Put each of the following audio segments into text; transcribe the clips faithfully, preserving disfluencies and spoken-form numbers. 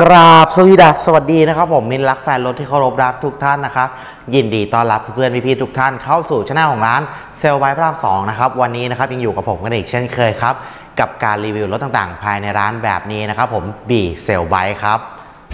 กราบสวีดัสสวัสดีนะครับผมมินรักแฟนรถที่เคารพรักทุกท่านนะครับยินดีต้อนรับเพื่อนพี่ๆทุกท่านเข้าสู่ช่องของร้านเซลล์ไบค์พระรามสองนะครับวันนี้นะครับยังอยู่กับผมกันอีกเช่นเคยครับกับการรีวิวรถต่างๆภายในร้านแบบนี้นะครับผมบีเซลล์ไบค์ครับ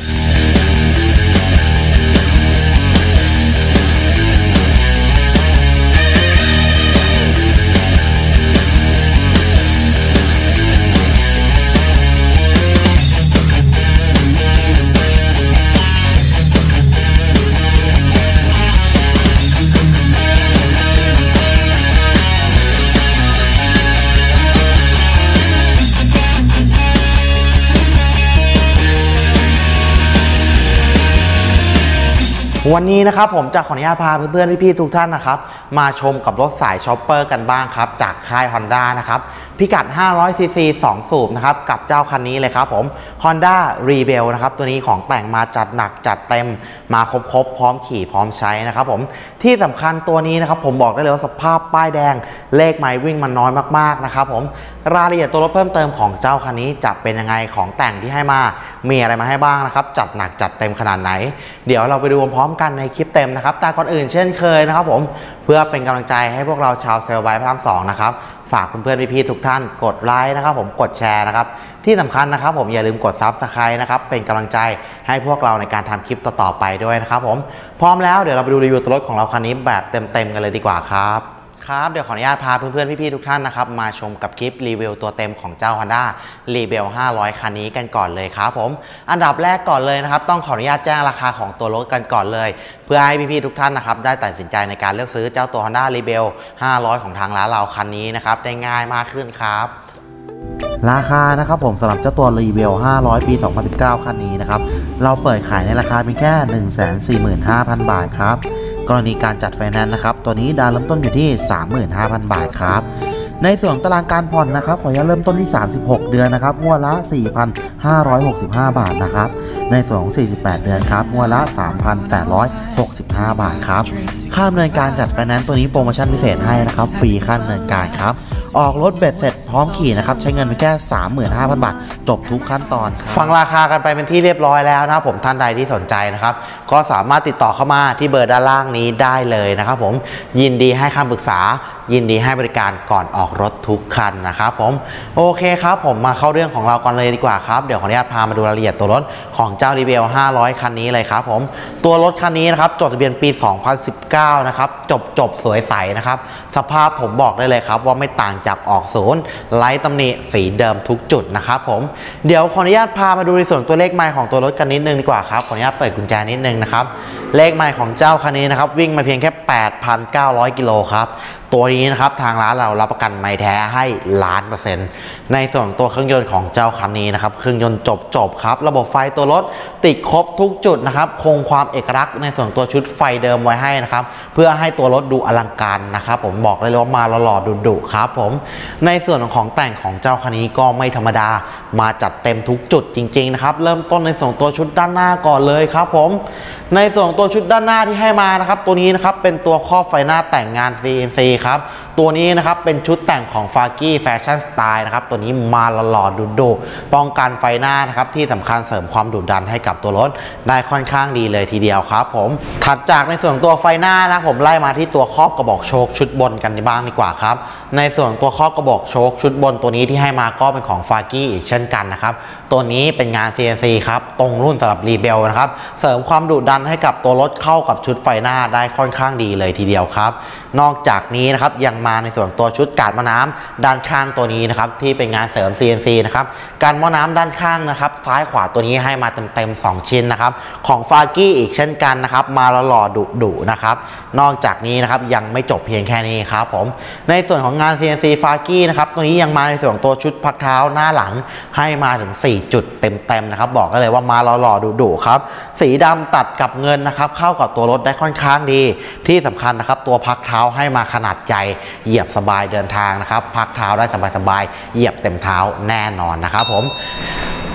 วันนี้นะครับผมจะขออนุญาตพาเพื่อนๆพี่ๆทุกท่านนะครับมาชมกับรถสายช็อปเปอร์กันบ้างครับจากค่าย Honda นะครับพิกัดห้าร้อยซีซีสองสูบนะครับกับเจ้าคันนี้เลยครับผม Honda Rebel นะครับตัวนี้ของแต่งมาจัดหนักจัดเต็มมาครบๆพร้อมขี่พร้อมใช้นะครับผมที่สำคัญตัวนี้นะครับผมบอกได้เลยว่าสภาพป้ายแดงเลขไมล์วิ่งมันน้อยมากๆนะครับผมรายละเอียดตัวรถเพิ่มเติมของเจ้าคันนี้จะเป็นยังไงของแต่งที่ให้มามีอะไรมาให้บ้างนะครับจัดหนักจัดเต็มขนาดไหนเดี๋ยวเราไปดูพร้อมกันในคลิปเต็มนะครับแต่ก่อนอื่นเช่นเคยนะครับผมเพื่อเป็นกำลังใจให้พวกเราชาวเซลล์ไบค์พระรามสองนะครับฝากเพื่อนๆพี่ๆทุกท่านกดไลค์นะครับผมกดแชร์นะครับที่สำคัญนะครับผมอย่าลืมกดซับสไครต์นะครับเป็นกำลังใจให้พวกเราในการทำคลิปต่อๆไปด้วยนะครับผมพร้อมแล้วเดี๋ยวเราไปดูรีวิวตัวรถของเราคันนี้แบบเต็มๆกันเลยดีกว่าครับครับเดี๋ยวขออนุญาตพาเพื่อนๆพี่ๆทุกท่านนะครับมาชมกับคลิปรีวิวตัวเต็มของเจ้า Honda Rebel ห้าร้อยคันนี้กันก่อนเลยครับผมอันดับแรกก่อนเลยนะครับต้องขออนุญาตแจ้งราคาของตัวรถกันก่อนเลยเพื่อให้พี่ๆทุกท่านนะครับได้ตัดสินใจในการเลือกซื้อเจ้าตัว Honda Rebel ห้าร้อยของทางร้านเราคันนี้นะครับได้ง่ายมากขึ้นครับราคานะครับผมสำหรับเจ้าตัว Rebel ห้าร้อยปีสองพันสิบเก้าคันนี้นะครับเราเปิดขายในราคาเพียงแค่ หนึ่งแสนสี่หมื่นห้าพัน บาทครับกรณีการจัดไฟแนนซ์นะครับตัวนี้ดาวเริ่มต้นอยู่ที่ สามหมื่นห้าพัน บาทครับในส่วนตารางการผ่อนนะครับขออนุญาตเริ่มต้นที่สามสิบหกเดือนนะครับงวดละ สี่พันห้าร้อยหกสิบห้า บาทนะครับในส่วนของสี่สิบแปดเดือนครับงวดละ สามพันแปดร้อยหกสิบห้า บาทครับค่าดำเนินการจัดไฟแนนซ์ตัวนี้โปรโมชั่นพิเศษให้นะครับฟรีค่าดำเนินการครับออกรถเบ็ดเสร็จพร้อมขี่นะครับใช้เงินเพียงแค่ สามหมื่นห้าพัน บาทจบทุกขั้นตอนครับฟังราคากันไปเป็นที่เรียบร้อยแล้วนะครับผมท่านใดที่สนใจนะครับก็สามารถติดต่อเข้ามาที่เบอร์ด้านล่างนี้ได้เลยนะครับผมยินดีให้คำปรึกษายินดีให้บริการก่อนออกรถทุกคันนะครับผมโอเคครับผมมาเข้าเรื่องของเรากันเลยดีกว่าครับเดี๋ยวขออนุญาตพามาดูรายละเอียดตัวรถของเจ้า Rebel ห้าร้อยคันนี้เลยครับผมตัวรถคันนี้นะครับจดทะเบียนปีสองพันสิบเก้านะครับจบจบสวยใสนะครับสภาพผมบอกได้เลยครับว่าไม่ต่างจากออกศูนย์ไร้ตำหนิสีเดิมทุกจุดนะครับผมเดี๋ยวขออนุญาตพามาดูในส่วนตัวเลขไมล์ของตัวรถกันนิดนึงดีกว่าครับขออนุญาตเปิดกุญแจนิดนึงนะครับเลขไมล์ของเจ้าคันนี้นะครับวิ่งมาเพียงแค่ แปดพันเก้าร้อย กิโลครับตัวนี้นะครับทางร้านเรารับประกันไมล์แท้ให้ล้านเปอร์เซ็นต์ในส่วนตัวเครื่องยนต์ของเจ้าคันนี้นะครับเครื่องยนต์จบจบครับระบบไฟตัวรถติดครบทุกจุดนะครับคงความเอกลักษณ์ในส่วนตัวชุดไฟเดิมไว้ให้นะครับเพื่อให้ตัวรถดูอลังการนะครับผมบอกเลยว่ามาหล่อๆดุๆครับผมในส่วนของแต่งของเจ้าคันนี้ก็ไม่ธรรมดามาจัดเต็มทุกจุดจริงๆนะครับเริ่มต้นในส่วนตัวชุดด้านหน้าก่อนเลยครับผมในส่วนตัวชุดด้านหน้าที่ให้มานะครับตัวนี้นะครับเป็นตัวครอบไฟหน้าแต่งงาน ซี เอ็น ซี ครับตัวนี้นะครับเป็นชุดแต่งของ ฟากี้ แฟชั่นสไตล์นะครับตัวนี้มาหล่อๆดุๆป้องกันไฟหน้านะครับที่สำคัญเสริมความดุดันให้กับตัวรถได้ค่อนข้างดีเลยทีเดียวครับผมถัดจากในส่วนตัวไฟหน้านะผมไล่มาที่ตัวครอบกระบอกโชคชุดบนกันบ้างดีกว่าครับในส่วนตัวครอบกระบอกโชคชุดบนตัวนี้ที่ให้มาก็เป็นของ ฟากี้ อีกเช่นกันนะครับตัวนี้เป็นงาน ซี เอ็น ซี ครับตรงรุ่นสำหรับ Rebel นะครับเสริมความดุดันให้กับตัวรถเข้ากับชุดไฟหน้าได้ค่อนข้างดีเลยทีเดียวครับนอกจากนี้นะครับยังมาในส่วนตัวชุดการหม้อน้ำด้านข้างตัวนี้นะครับที่เป็นงานเสริม ซี เอ็น ซี นะครับการหม้อน้ำด้านข้างนะครับซ้ายขวาตัวนี้ให้มาเต็มๆสองชิ้นนะครับของ ฟากี้ อีกเช่นกันนะครับมาหล่อๆดุๆนะครับนอกจากนี้นะครับยังไม่จบเพียงแค่นี้ครับผมในส่วนของงาน ซี เอ็น ซี ฟากี้ นะครับตัวนี้ยังมาในส่วนของตัวชุดพักเท้าหน้าหลังให้มาถึงสี่จุดเต็มๆนะครับบอกกันเลยว่ามาหล่อๆดุๆครับสีดำตัดกับเงินนะครับเข้ากับตัวรถได้ค่อนข้างดีที่สำคัญนะครับตัวพักเท้าให้มาขนาดใหญ่เหยียบสบายเดินทางนะครับพักเท้าได้สบายๆเหยียบเต็มเท้าแน่นอนนะครับผม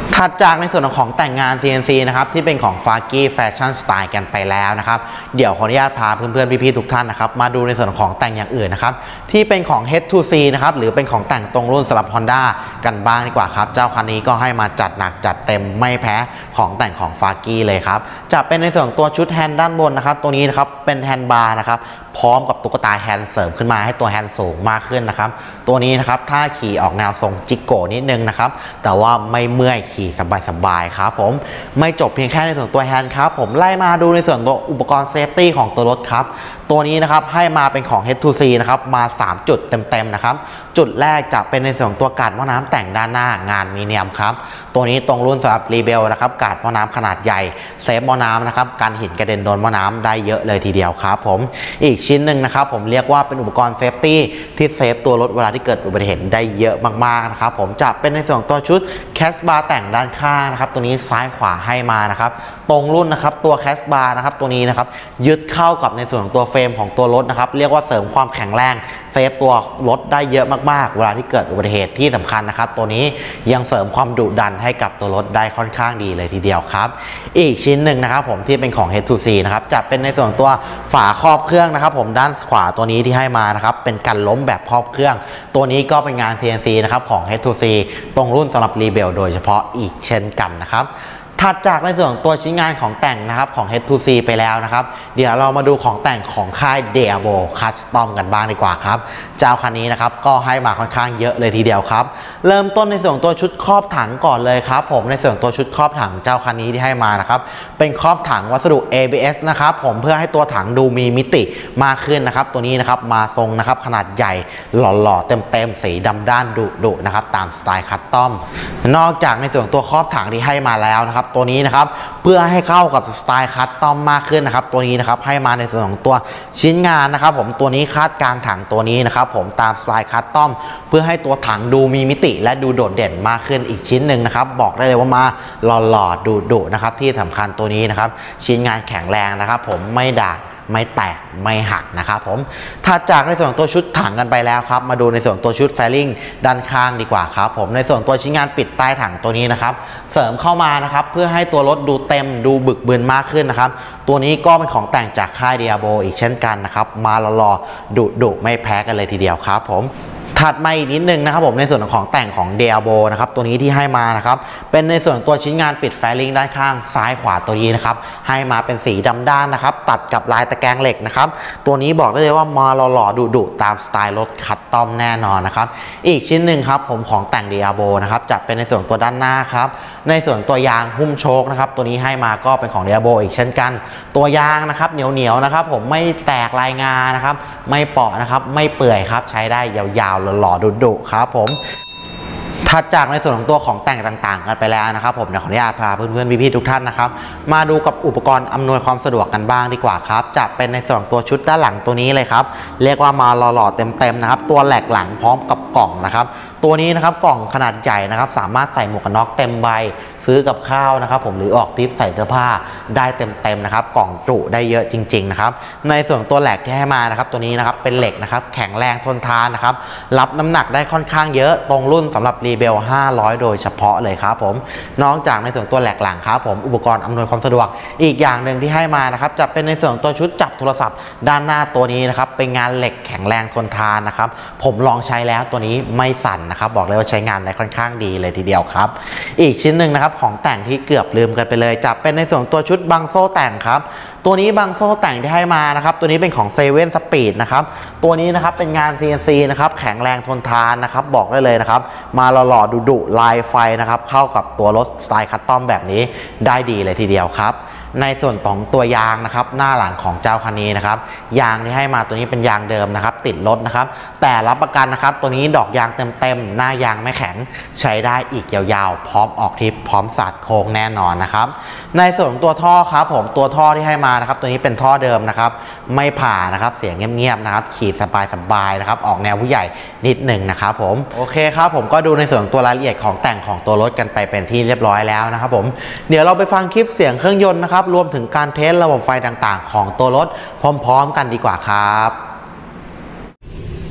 ถัดจากในส่วนของแต่งงาน ซี เอ็น ซี นะครับที่เป็นของ Faggy Fashion Style กันไปแล้วนะครับเดี๋ยวขออนุญาตพาเพื่อนๆพี่ๆทุกท่านนะครับมาดูในส่วนของแต่งอย่างอื่นนะครับที่เป็นของ เอช ทู ซี นะครับหรือเป็นของแต่งตรงรุ่นสำหรับ Honda กันบ้างดีกว่าครับเจ้าคันนี้ก็ให้มาจัดหนักจัดเต็มไม่แพ้ของแต่งของ Faggy เลยครับจะเป็นในส่วนของตัวชุดแฮนด์ด้านบนนะครับตัวนี้นะครับเป็นแฮนด์บาร์นะครับพร้อมกับตุ๊กตาแฮนด์เสริมขึ้นมาให้ตัวแฮนด์สูงมากขึ้นนะครับตัวนี้นะครับถ้าขี่ออกแนวทรงจิกโก้นิดนึงนะครับแต่ว่าไม่เมื่อยขี่สบายๆครับผมไม่จบเพียงแค่ในส่วนตัวแฮนด์ครับผมไล่มาดูในส่วนตัวอุปกรณ์เซฟตี้ของตัวรถครับตัวนี้นะครับให้มาเป็นของ เอช ทู ซี นะครับมาสามจุดเต็มๆนะครับจุดแรกจะเป็นในส่วนตัวการ์ดหม้อน้ำแต่งด้านหน้างานมีเนียมครับตัวนี้ตรงรุ่นสำหรับรีเบลนะครับการ์ดหม้อน้ำขนาดใหญ่เซฟหม้อน้ำนะครับกันหินกระเด็นโดนหม้อน้ำได้เยอะเลยทีเดียวครับผมอีกชิ้นหนึ่งนะครับผมเรียกว่าเป็นอุปกรณ์เซฟตี้ที่เซฟตัวรถเวลาที่เกิดอุบัติเหตุได้เยอะมากๆนะครับผมจะเป็นในส่วนตัวชุดแคสบาร์แต่งด้านข้างนะครับตัวนี้ซ้ายขวาให้มานะครับตรงรุ่นนะครับตัวแคสบาร์นะครับตัวนี้นะครับยึดเข้ากับในส่วนของตัวเฟรมของตัวรถนะครับเรียกว่าเสริมความแข็งแรงเซฟตัวรถได้เยอะมากๆเวลาที่เกิดอุบัติเหตุที่สำคัญนะครับตัวนี้ยังเสริมความดุดันให้กับตัวรถได้ค่อนข้างดีเลยทีเดียวครับอีกชิ้นหนึ่งนะครับผมที่เป็นของ เอช ทู ซี นะครับจะเป็นในส่วนตัวฝาครอบเครื่องนะครับผมด้านขวาตัวนี้ที่ให้มานะครับเป็นกันล้มแบบครอบเครื่องตัวนี้ก็เป็นงาน ซี เอ็น ซี นะครับของ เอช ทู ซี ตรงรุ่นสำหรับรีเบลโดยเฉพาะอีกเช่นกันนะครับถัดจากในส่วนของตัวชิ้นงานของแต่งนะครับของ เอช ทู ซี ไปแล้วนะครับเดี๋ยวเรามาดูของแต่งของค่าย Diablo Custom กันบ้างดีกว่าครับเจ้าคันนี้นะครับก็ให้มาค่อนข้างเยอะเลยทีเดียวครับเริ่มต้นในส่วนตัวชุดครอบถังก่อนเลยครับผมในส่วนตัวชุดครอบถังเจ้าคันนี้ที่ให้มานะครับเป็นครอบถังวัสดุ เอ บี เอส นะครับผมเพื่อให้ตัวถังดูมีมิติมากขึ้นนะครับตัวนี้นะครับมาทรงนะครับขนาดใหญ่หล่อๆเต็มๆสีดำด้านดุๆนะครับตามสไตล์คัสตอมนอกจากในส่วนตัวครอบถังที่ให้มาแล้วนะครับตัวนี้นะครับเพื่อให้เข้ากับสไตล์คัสตอมมากขึ้นนะครับตัวนี้นะครับให้มาในส่วนของตัวชิ้นงานนะครับผมตัวนี้คาดกลางถังตัวนี้นะครับผมตามสไตล์คัสตอมเพื่อให้ตัวถังดูมีมิติและดูโดดเด่นมากขึ้นอีกชิ้นหนึ่งนะครับบอกได้เลยว่ามาหล่อๆดุๆนะครับที่สำคัญตัวนี้นะครับชิ้นงานแข็งแรงนะครับผมไม่ด่างไม่แตกไม่หักนะครับผมถัดจากในส่วนตัวชุดถังกันไปแล้วครับมาดูในส่วนตัวชุดแฟลิ่งด้านข้างดีกว่าครับผมในส่วนตัวชิ้นงานปิดใต้ถังตัวนี้นะครับเสริมเข้ามานะครับเพื่อให้ตัวรถดูเต็มดูบึกบึนมากขึ้นนะครับตัวนี้ก็เป็นของแต่งจากค่าย Diablo อีกเช่นกันนะครับมาหล่อๆดุๆไม่แพ้กันเลยทีเดียวครับผมถัดมาอีกนิดนึงนะครับผมในส่วนของแต่งของ Diablo นะครับตัวนี้ที่ให้มานะครับเป็นในส่วนตัวชิ้นงานปิดแฟลิ่งด้านข้างซ้ายขวาตัวนี้นะครับให้มาเป็นสีดำด้านนะครับตัดกับลายตะแกรงเหล็กนะครับตัวนี้บอกได้เลยว่ามาหล่อๆดุๆตามสไตล์รถคัสตอมแน่นอนนะครับอีกชิ้นหนึ่งครับผมของแต่ง Diablo นะครับจะเป็นในส่วนตัวด้านหน้าครับในส่วนตัวยางหุ้มโชคนะครับตัวนี้ให้มาก็เป็นของ Diablo อีกเช่นกันตัวยางนะครับเหนียวๆนะครับผมไม่แตกลายงานะครับไม่เปาะนะครับไม่เปื่อยครับใช้ได้ยาวๆหล่อๆดุๆครับผมถัดจากในส่วนของตัวของแต่งต่างๆกันไปแล้วนะครับผมเดี๋ยวขออนุญาตพาเพื่อนๆพี่ๆทุกท่านนะครับมาดูกับอุปกรณ์อำนวยความสะดวกกันบ้างดีกว่าครับจะเป็นในส่วนตัวชุดด้านหลังตัวนี้เลยครับเรียกว่ามาหล่อๆเต็มๆนะครับตัวแหลกหลังพร้อมกับกล่องนะครับตัวนี้นะครับกล่องขนาดใหญ่นะครับสามารถใส่หมวกกันน็อกเต็มใบซื้อกับข้าวนะครับผมหรือออกทริปใส่เสื้อผ้าได้เต็มๆนะครับกล่องจุได้เยอะจริงๆนะครับในส่วนตัวแหลกที่ให้มานะครับตัวนี้นะครับเป็นเหล็กนะครับแข็งแรงทนทานนะครับรับน้ำหนักได้ค่อนข้างเยอะตรงรุ่นสำหรับรีเบลห้าร้อยโดยเฉพาะเลยครับผมนอกจากในส่วนตัวแหลกหลังครับผมอุปกรณ์อำนวยความสะดวกอีกอย่างหนึ่งที่ให้มานะครับจะเป็นในส่วนตัวชุดจับโทรศัพท์ด้านหน้าตัวนี้นะครับเป็นงานเหล็กแข็งแรงทนทานนะครับผมลองใช้แล้วตัวนี้ไม่สั่นนะครับบอกเลยว่าใช้งานได้ค่อนข้างดีเลยทีเดียวครับอีกชิ้นหนึ่งนะครับของแต่งที่เกือบลืมกันไปเลยจะเป็นในส่วนตัวชุดบังโซ่แต่งครับตัวนี้บังโซ่แต่งที่ให้มานะครับตัวนี้เป็นของเซเว่นสปีดนะครับตัวนี้นะครับเป็นงาน ซี เอ็น ซี นะครับแข็งแรงทนทานนะครับบอกได้เลยนะครับมาหล่อๆดุๆลายไฟนะครับเข้ากับตัวรถสไตล์คัสตอมแบบนี้ได้ดีเลยทีเดียวครับในส่วนของตัวยางนะครับหน้าหลังของเจ้าคันนี้นะครับยางที่ให้มาตัวนี้เป็นยางเดิมนะครับติดรถนะครับแต่รับประกันนะครับตัวนี้ดอกยางเต็มๆหน้ายางไม่แข็งใช้ได้อีกยาวๆพร้อมออกทริปพร้อมสาดโค้งแน่นอนนะครับในส่วนของตัวท่อครับผมตัวท่อที่ให้มานะครับตัวนี้เป็นท่อเดิมนะครับไม่ผ่านะครับเสียงเงียบๆนะครับขี่สบายๆนะครับออกแนวผู้ใหญ่นิดหนึ่งนะครับผมโอเคครับผมก็ดูในส่วนตัวรายละเอียดของแต่งของตัวรถกันไปเป็นที่เรียบร้อยแล้วนะครับผมเดี๋ยวเราไปฟังคลิปเสียงเครื่องยนต์นะครับรวมถึงการเทสระบบไฟต่างๆของตัวรถพร้อมๆกันดีกว่าครับค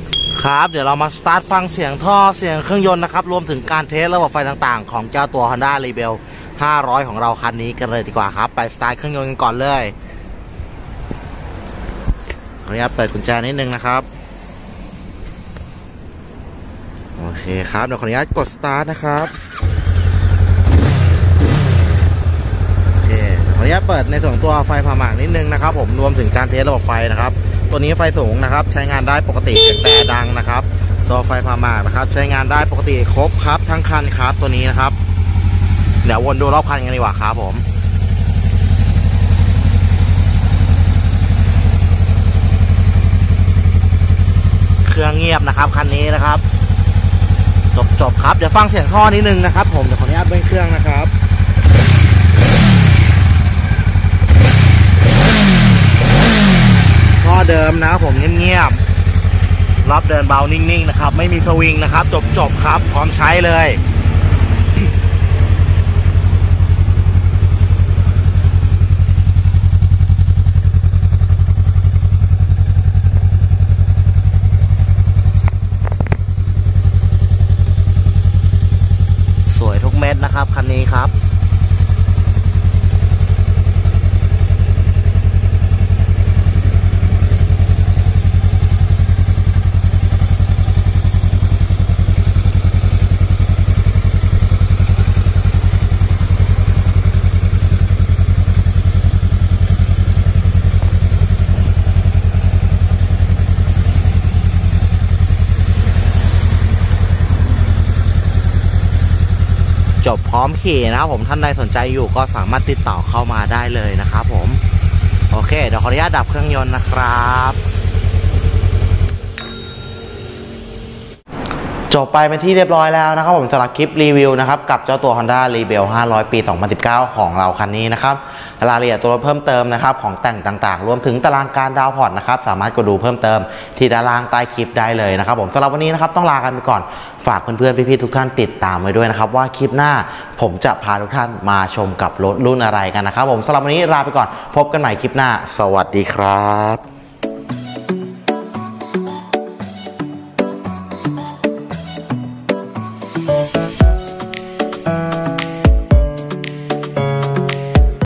ครับเดี๋ยวเรามาสตาร์ทฟังเสียงท่อเสียงเครื่องยนต์นะครับรวมถึงการเทสระบบไฟต่างๆของเจ้าตัว Honda Rebel ห้าร้อยของเราคันนี้กันเลยดีกว่าครับไปสตาร์ทเครื่องยนต์กันก่อนเลยขออนุญาตเปิดกุญแจนิดนึงนะครับโอเคครับเดี๋ยวขออนุญาตกดสตาร์ทนะครับโอเคขออนุญาตเปิดในส่วนตัวไฟผ่าหมากนิดนึงนะครับผมรวมถึงการเทสระบบไฟนะครับตัวนี้ไฟสูงนะครับใช้งานได้ปกติเสียงแต่ดังนะครับตัวไฟผ่าหมากนะครับใช้งานได้ปกติครบครับทั้งคันครับตัวนี้นะครับเดี๋ยววนดูรอบคันกันดีกว่าครับผมเครื่องเงียบนะครับคันนี้นะครับจบจบครับเดี๋ยวฟังเสียงท่อนิดนึงนะครับผมเดี๋ยวขออนุญาตเบิ้ลเครื่องนะครับท่อเดิมนะครับผมเงียบๆรอบเดินเบานิ่งๆนะครับไม่มีสวิงนะครับจบจบครับพร้อมใช้เลยสวยทุกเม็ดนะครับคันนี้ครับจบพร้อมขี่นะครับผมท่านใดสนใจอยู่ก็สามารถติดต่อเข้ามาได้เลยนะครับผมโอเคเดี๋ยวขออนุญาตดับเครื่องยนต์นะครับจบไปเป็นที่เรียบร้อยแล้วนะครับผมสำหรับคลิปรีวิวนะครับกับเจ้าตัว Honda Rebel ห้าร้อยปีสองพันสิบเก้าของเราคันนี้นะครับรายละเอียดตัวรถเพิ่มเติมนะครับของแต่งต่างๆรวมถึงตารางการดาวน์พอร์ตนะครับสามารถกดดูเพิ่มเติมที่ด้านล่างใต้คลิปได้เลยนะครับผมสำหรับวันนี้นะครับต้องลากันไปก่อนฝากเพื่อนๆพี่ๆทุกท่านติดตามไว้ด้วยนะครับว่าคลิปหน้าผมจะพาทุกท่านมาชมกับรถรุ่นอะไรกันนะครับผมสำหรับวันนี้ลาไปก่อนพบกันใหม่คลิปหน้าสวัสดีครับ